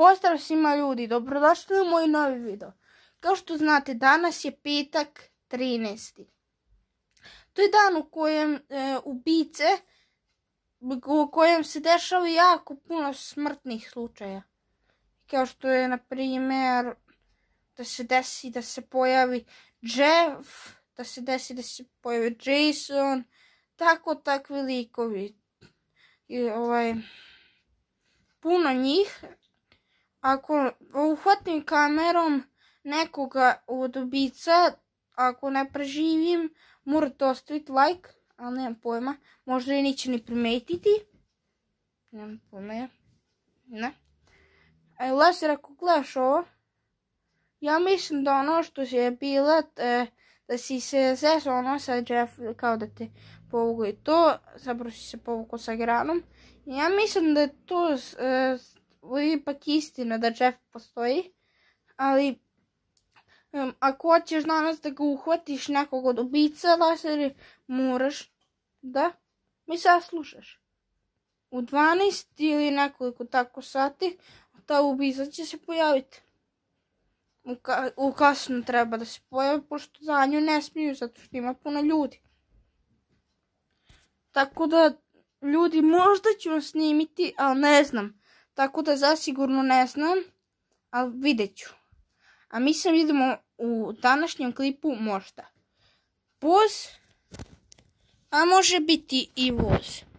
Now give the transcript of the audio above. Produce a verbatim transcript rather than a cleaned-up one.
Pozdrav svima ljudi, dobrodošli u moj novi video. Kao što znate, danas je petak trinaesti. To je dan u kojem e, ubice, u kojem se dešava jako puno smrtnih slučaja. Kao što je, na primjer, da se desi da se pojavi Jeff, da se desi da se pojavi Jason, tako takvi likovi. I, ovaj, puno njih. Ako uhvatim kamerom nekoga od ubica, ako ne preživim, morate ostaviti like, ali nemam pojma. Možda i neće ni primetiti. Nemam pojma. Ne. E, Laser, ako gledaš ovo, ja mislim da ono što je bila, e, da si se zezao ono sa Jeff, kao da te povugo i to, zapravo si se povukao sa Granom. Ja mislim da je to e, ipak istina da Jeff postoji, ali um, ako hoćeš danas da ga uhvatiš nekog od ubica, Laseri, moraš da mi saslušaš. U dvanaest ili nekoliko tako sati ta ubica će se pojaviti. U, ka u kasno treba da se pojavi, pošto za nju ne smiju, zato što ima puno ljudi. Tako da, ljudi, možda ću snimiti, ali ne znam. Tako da zasigurno ne znam, ali vidjet ću. A mi se vidimo u današnjem klipu možda. Voz, a može biti i voz.